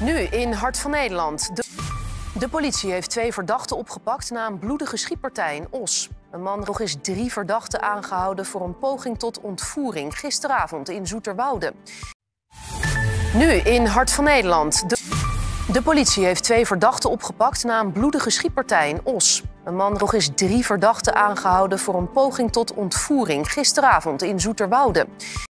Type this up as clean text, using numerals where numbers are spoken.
Nu in Hart van Nederland. De politie heeft 2 verdachten opgepakt na een bloedige schietpartij in Os. Een man nog eens 3 verdachten aangehouden voor een poging tot ontvoering gisteravond in Zoeterwoude. Nu in Hart van Nederland. De politie heeft 2 verdachten opgepakt na een bloedige schietpartij in Os. Een man nog eens 3 verdachten aangehouden voor een poging tot ontvoering gisteravond in Zoeterwoude.